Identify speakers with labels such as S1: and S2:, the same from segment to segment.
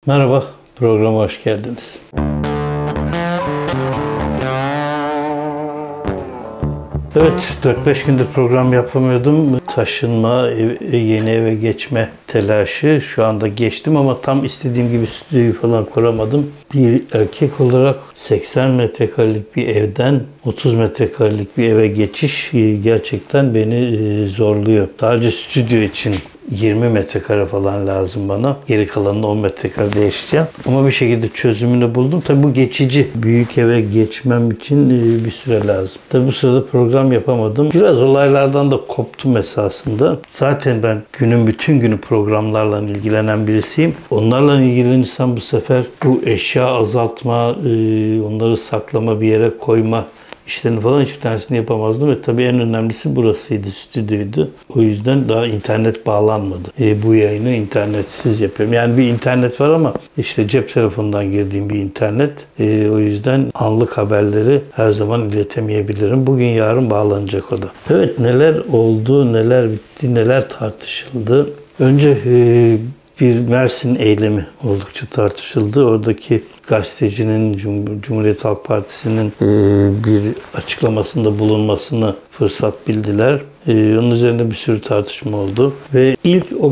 S1: Merhaba, programa hoş geldiniz. Evet, 4-5 gündür program yapamıyordum. Taşınma, yeni eve geçme telaşı. Şu anda geçtim ama tam istediğim gibi stüdyoyu falan kuramadım. Bir erkek olarak 80 metrekarelik bir evden 30 metrekarelik bir eve geçiş gerçekten beni zorluyor. Sadece stüdyo için 20 metrekare falan lazım bana. Geri kalanını 10 metrekarede yaşayacağım. Ama bir şekilde çözümünü buldum. Tabii bu geçici. Büyük eve geçmem için bir süre lazım. Tabii bu sırada program yapamadım. Biraz olaylardan da koptum esasında. Zaten ben bütün günü programlarla ilgilenen birisiyim. Onlarla ilgilenirsem bu sefer bu eşya azaltma, onları saklama, bir yere koyma İşlerini falan hiçbir tanesini yapamazdım ve tabii en önemlisi burasıydı, stüdyoydu. O yüzden daha internet bağlanmadı. Bu yayını internetsiz yapıyorum. Yani bir internet var ama işte cep telefonundan girdiğim bir internet. O yüzden anlık haberleri her zaman iletemeyebilirim. Bugün yarın bağlanacak o da. Evet, neler oldu, neler bitti, neler tartışıldı. Önce bir Mersin eylemi oldukça tartışıldı. Oradaki gazetecinin, Cumhuriyet Halk Partisi'nin bir açıklamasında bulunmasını fırsat bildiler. Onun üzerine bir sürü tartışma oldu. Ve ilk o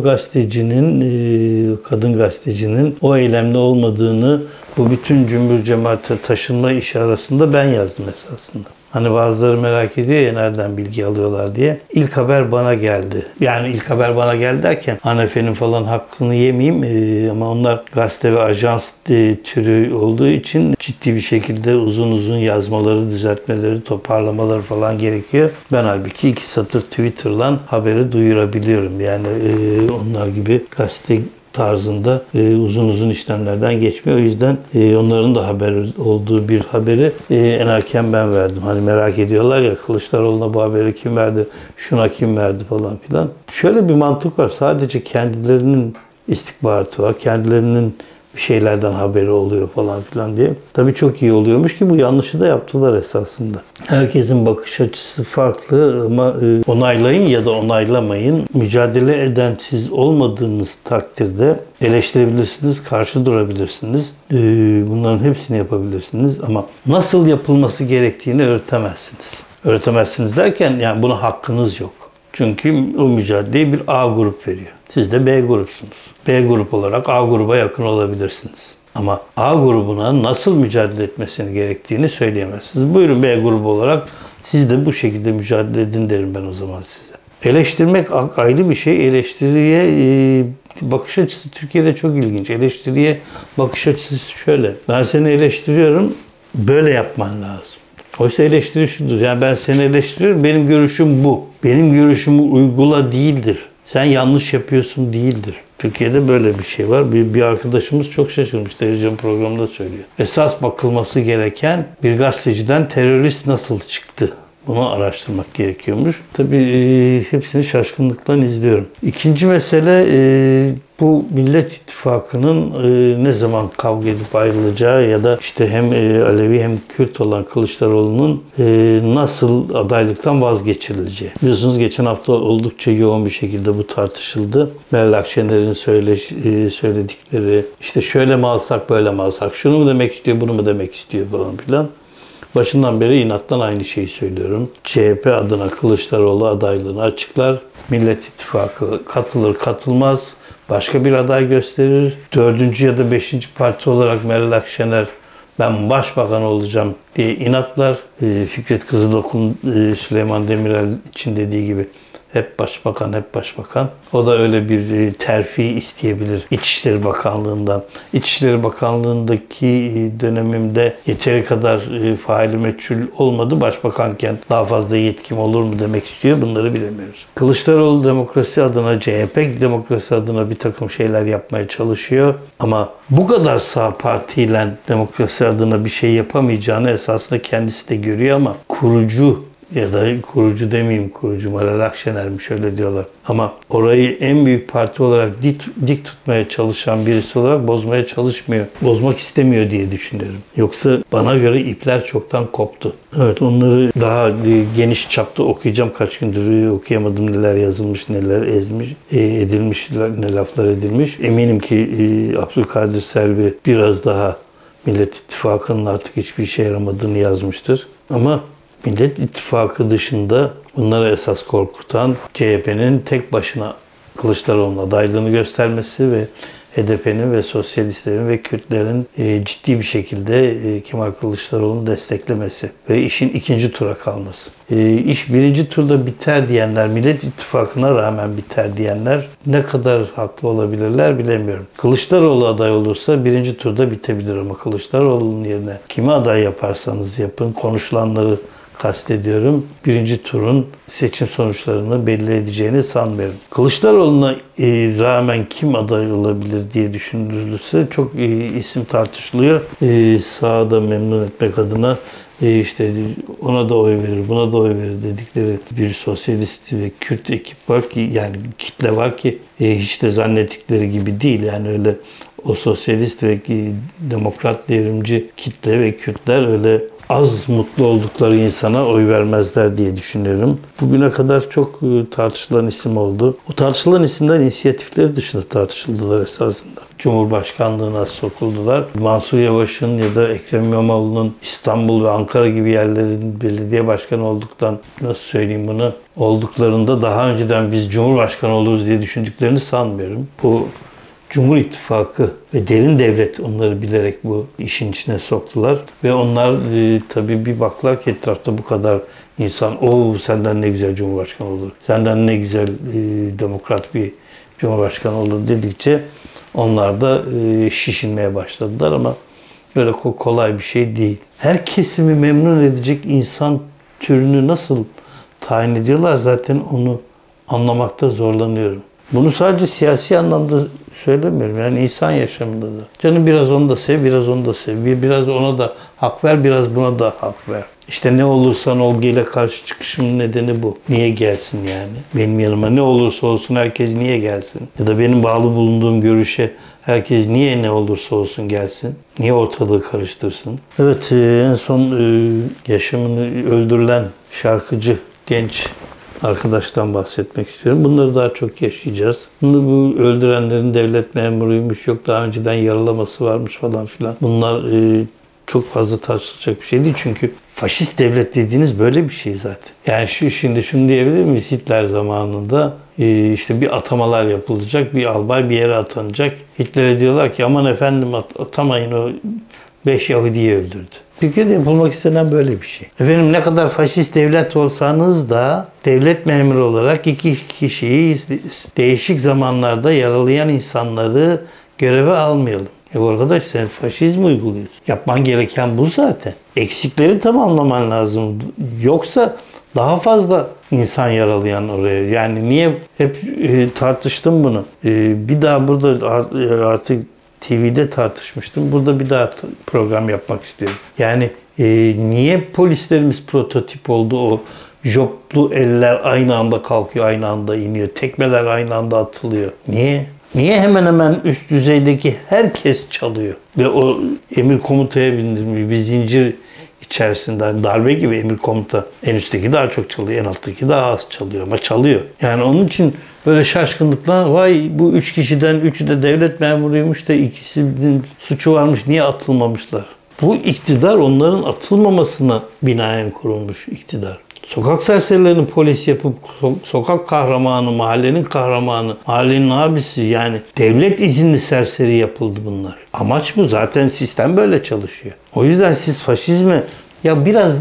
S1: gazetecinin, kadın gazetecinin o eylemde olmadığını bu bütün cümbür cemaate taşınma işi arasında ben yazdım esasında. Hani bazıları merak ediyor ya nereden bilgi alıyorlar diye. İlk haber bana geldi. Yani ilk haber bana geldi derken Hanefe'nin falan hakkını yemeyeyim ama onlar gazete ve ajans türü olduğu için ciddi bir şekilde uzun uzun yazmaları, düzeltmeleri, toparlamaları falan gerekiyor. Ben halbuki 2 satır Twitter'la haberi duyurabiliyorum. Yani onlar gibi gazete tarzında uzun uzun işlemlerden geçmiyor. O yüzden onların da haber olduğu bir haberi en erken ben verdim. Hani merak ediyorlar ya Kılıçdaroğlu'na bu haberi kim verdi, şuna kim verdi falan filan. Şöyle bir mantık var. Sadece kendilerinin istihbaratı var. Kendilerinin bir şeylerden haberi oluyor falan filan diye. Tabii çok iyi oluyormuş ki bu yanlışı da yaptılar esasında. Herkesin bakış açısı farklı ama onaylayın ya da onaylamayın. Mücadele eden siz olmadığınız takdirde eleştirebilirsiniz, karşı durabilirsiniz. Bunların hepsini yapabilirsiniz ama nasıl yapılması gerektiğini öğretemezsiniz. Öğretemezsiniz derken yani buna hakkınız yok. Çünkü o mücadeleyi bir A grup veriyor. Siz de B grupsunuz. B grup olarak A gruba yakın olabilirsiniz. Ama A grubuna nasıl mücadele etmesini gerektiğini söyleyemezsiniz. Buyurun B grubu olarak siz de bu şekilde mücadele edin derim ben o zaman size. Eleştirmek ayrı bir şey. Eleştiriye bakış açısı Türkiye'de çok ilginç. Eleştiriye bakış açısı şöyle. Ben seni eleştiriyorum, böyle yapman lazım. Oysa eleştiri şudur. Yani ben seni eleştiriyorum, benim görüşüm bu. Benim görüşümü uygula değildir. Sen yanlış yapıyorsun değildir. Türkiye'de böyle bir şey var. Bir arkadaşımız çok şaşırmış. Televizyon programında söylüyor. Esas bakılması gereken bir gazeteciden terörist nasıl çıktı? Bunu araştırmak gerekiyormuş. Tabii hepsini şaşkınlıkla izliyorum. İkinci mesele bu Millet İttifakı'nın ne zaman kavga edip ayrılacağı ya da işte hem Alevi hem Kürt olan Kılıçdaroğlu'nun nasıl adaylıktan vazgeçirileceği. Biliyorsunuz geçen hafta oldukça yoğun bir şekilde bu tartışıldı. Meral Akşener'in söyledikleri işte şöyle mi alsak böyle mi alsak, şunu mu demek istiyor bunu mu demek istiyor falan filan. Başından beri inattan aynı şeyi söylüyorum. CHP adına Kılıçdaroğlu adaylığını açıklar. Millet İttifakı katılır katılmaz. Başka bir aday gösterir. 4. ya da 5. parti olarak Meral Akşener ben başbakan olacağım diye inatlar. Fikret Kızılok'un Süleyman Demirel için dediği gibi hep başbakan, hep başbakan. O da öyle bir terfi isteyebilir İçişleri Bakanlığı'ndan. İçişleri Bakanlığı'ndaki dönemimde yeteri kadar faili meçhul olmadı. Başbakanken daha fazla yetkim olur mu demek istiyor. Bunları bilemiyoruz. Kılıçdaroğlu demokrasi adına, CHP demokrasi adına bir takım şeyler yapmaya çalışıyor. Ama bu kadar sağ partiyle demokrasi adına bir şey yapamayacağını esasında kendisi de görüyor ama kurucu ya da kurucu demeyeyim, kurucu Meral Akşener'miş öyle diyorlar. Ama orayı en büyük parti olarak dik tutmaya çalışan birisi olarak bozmaya çalışmıyor. Bozmak istemiyor diye düşünüyorum. Yoksa bana göre ipler çoktan koptu. Evet, onları daha geniş çapta okuyacağım. Kaç gündür okuyamadım, neler yazılmış, neler edilmiş, ne laflar edilmiş. Eminim ki Abdülkadir Selvi biraz daha Millet İttifakı'nın artık hiçbir işe yaramadığını yazmıştır. Ama Millet İttifakı dışında bunları esas korkutan CHP'nin tek başına Kılıçdaroğlu'na adaylığını göstermesi ve HDP'nin ve sosyalistlerin ve Kürtlerin ciddi bir şekilde Kemal Kılıçdaroğlu'nu desteklemesi ve işin ikinci tura kalması. İş birinci turda biter diyenler, Millet İttifakı'na rağmen biter diyenler ne kadar haklı olabilirler bilemiyorum. Kılıçdaroğlu aday olursa birinci turda bitebilir ama Kılıçdaroğlu'nun yerine kimi aday yaparsanız yapın, konuşulanları kastediyorum, birinci turun seçim sonuçlarını belli edeceğini sanmıyorum. Kılıçdaroğlu'na rağmen kim aday olabilir diye düşünülürse çok isim tartışılıyor. Sağda memnun etmek adına işte ona da oy verir, buna da oy verir dedikleri bir sosyalist ve Kürt ekip var ki, yani kitle var ki hiç de zannettikleri gibi değil. Yani öyle o sosyalist ve demokrat devrimci kitle ve Kürtler öyle az mutlu oldukları insana oy vermezler diye düşünüyorum. Bugüne kadar çok tartışılan isim oldu. O tartışılan isimler inisiyatifleri dışında tartışıldılar esasında. Cumhurbaşkanlığına sokuldular. Mansur Yavaş'ın ya da Ekrem İmamoğlu'nun İstanbul ve Ankara gibi yerlerin belediye başkanı olduktan, nasıl söyleyeyim bunu, olduklarında daha önceden biz Cumhurbaşkanı oluruz diye düşündüklerini sanmıyorum. Bu Cumhur İttifakı ve derin devlet onları bilerek bu işin içine soktular. Ve onlar tabii bir baklar ki etrafta bu kadar insan, senden ne güzel Cumhurbaşkanı olur, senden ne güzel demokrat bir Cumhurbaşkanı olur dedikçe onlar da şişinmeye başladılar ama böyle kolay bir şey değil. Her kesimi memnun edecek insan türünü nasıl tayin ediyorlar, zaten onu anlamakta zorlanıyorum. Bunu sadece siyasi anlamda söylemiyorum. Yani insan yaşamında da. Canım biraz onu da sev, biraz onu da sev. Biraz ona da hak ver, biraz buna da hak ver. İşte ne olursan olguyla karşı çıkışımın nedeni bu. Niye gelsin yani? Benim yanıma ne olursa olsun herkes niye gelsin? Ya da benim bağlı bulunduğum görüşe herkes niye ne olursa olsun gelsin? Niye ortalığı karıştırsın? Evet, en son yaşamını öldürülen şarkıcı genç arkadaştan bahsetmek istiyorum. Bunları daha çok yaşayacağız. Bu öldürenlerin devlet memuruymuş, yok daha önceden yaralaması varmış falan filan. Bunlar çok fazla tartışılacak bir şey değil. Çünkü faşist devlet dediğiniz böyle bir şey zaten. Yani şimdi şunu diyebilir miyiz? Hitler zamanında işte bir atamalar yapılacak, bir albay bir yere atanacak. Hitler'e diyorlar ki aman efendim atamayın, o 5 Yahudi'yi öldürdü. Türkiye'de yapılmak istenen böyle bir şey. Efendim ne kadar faşist devlet olsanız da devlet memuru olarak iki kişiyi değişik zamanlarda yaralayan insanları göreve almayalım. Arkadaş sen faşizm uyguluyorsun. Yapman gereken bu zaten. Eksikleri tamamlaman lazım. Yoksa daha fazla insan yaralayan oraya. Yani niye hep tartıştım bunu. Bir daha burada artık TV'de tartışmıştım. Burada bir daha program yapmak istiyorum. Yani niye polislerimiz prototip oldu? O joplu eller aynı anda kalkıyor, aynı anda iniyor. Tekmeler aynı anda atılıyor. Niye? Niye hemen hemen üst düzeydeki herkes çalıyor? Ve o emir komutaya bindirmiş bir zincir içerisinde darbe gibi emir komuta. En üstteki daha çok çalıyor, en alttaki daha az çalıyor ama çalıyor. Yani onun için böyle şaşkınlıkla vay bu 3 kişiden 3'ü de devlet memuruymuş da ikisinin suçu varmış, niye atılmamışlar? Bu iktidar onların atılmamasına binaen kurulmuş iktidar. Sokak serserilerini polis yapıp sokak kahramanı, mahallenin kahramanı, mahallenin abisi, yani devlet izinli serseri yapıldı bunlar. Amaç bu. Zaten sistem böyle çalışıyor. O yüzden siz faşizme ya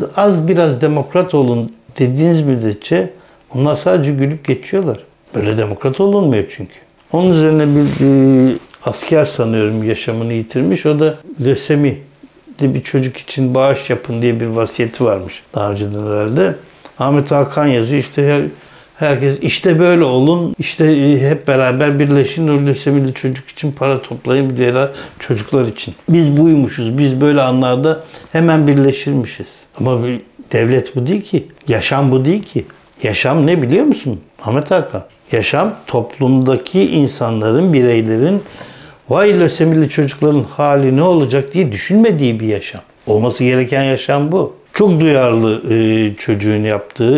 S1: biraz demokrat olun dediğiniz müddetçe onlar sadece gülüp geçiyorlar. Böyle demokrat olunmuyor çünkü. Onun üzerine bir asker sanıyorum yaşamını yitirmiş. O da lösemi bir çocuk için bağış yapın diye bir vasiyeti varmış daha önceden herhalde. Ahmet Hakan yazıyor, işte herkes işte böyle olun, işte hep beraber birleşin, o lösemili çocuk için para toplayın, diğer çocuklar için. Biz buymuşuz, biz böyle anlarda hemen birleşirmişiz. Ama Devlet bu değil ki. Yaşam bu değil ki. Yaşam ne biliyor musun Ahmet Hakan? Yaşam toplumdaki insanların, bireylerin vay lösemili çocukların hali ne olacak diye düşünmediği bir yaşam. Olması gereken yaşam bu. Çok duyarlı çocuğun yaptığı,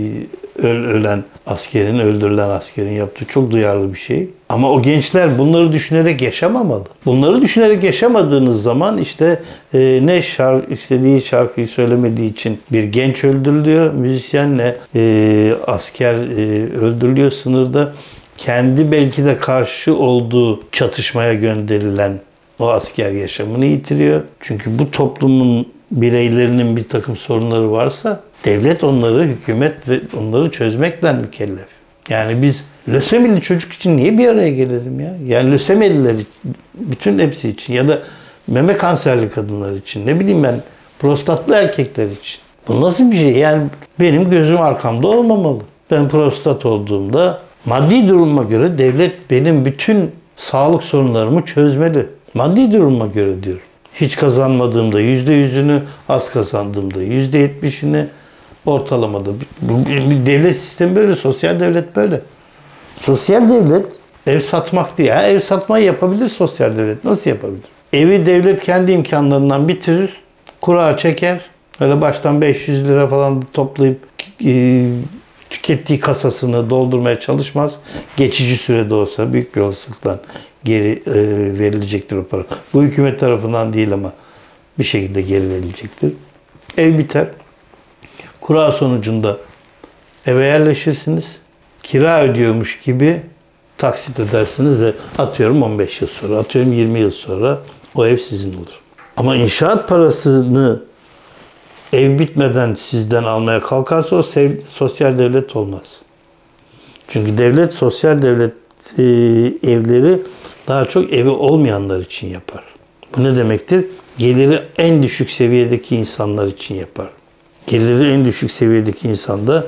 S1: öldürülen askerin yaptığı çok duyarlı bir şey. Ama o gençler bunları düşünerek yaşamamalı. Bunları düşünerek yaşamadığınız zaman işte istediği şarkıyı söylemediği için bir genç öldürülüyor. Müzisyenle asker öldürülüyor sınırda. Kendi belki de karşı olduğu çatışmaya gönderilen o asker yaşamını yitiriyor. Çünkü bu toplumun bireylerinin bir takım sorunları varsa devlet onları, hükümet ve onları çözmekle mükellef. Yani biz lösemili çocuk için niye bir araya gelelim ya? Yani lösemililer bütün hepsi için ya da meme kanserli kadınlar için, ne bileyim ben, prostatlı erkekler için. Bu nasıl bir şey? Yani benim gözüm arkamda olmamalı. Ben prostat olduğumda maddi durumuma göre devlet benim bütün sağlık sorunlarımı çözmeli. Maddi durumuma göre diyorum. Hiç kazanmadığımda %100'ünü, az kazandığımda %70'ini ortalamada. Bir devlet sistemi böyle, sosyal devlet böyle. Sosyal devlet ev satmak değil. Ev satmayı yapabilir sosyal devlet. Nasıl yapabilir? Evi devlet kendi imkanlarından bitirir, kura çeker. Öyle baştan 500 lira falan toplayıp tükettiği kasasını doldurmaya çalışmaz. Geçici sürede olsa büyük bir olasılıkla geri verilecektir o para. Bu hükümet tarafından değil ama bir şekilde geri verilecektir. Ev biter. Kura sonucunda eve yerleşirsiniz. Kira ödüyormuş gibi taksit edersiniz ve atıyorum 15 yıl sonra, atıyorum 20 yıl sonra o ev sizin olur. Ama inşaat parasını ev bitmeden sizden almaya kalkarsa o sosyal devlet olmaz. Çünkü devlet, sosyal devlet evleri daha çok evi olmayanlar için yapar. Bu ne demektir? Geliri en düşük seviyedeki insanlar için yapar. Geliri en düşük seviyedeki insanda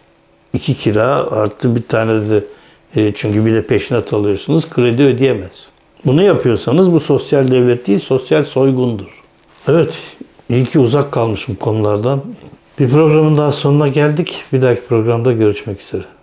S1: 2 kira artı bir tane de çünkü bir de peşinat alıyorsunuz, kredi ödeyemez. Bunu yapıyorsanız bu sosyal devlet değil, sosyal soygundur. Evet, iyi ki uzak kalmışım konulardan. Bir programın daha sonuna geldik. Bir dahaki programda görüşmek üzere.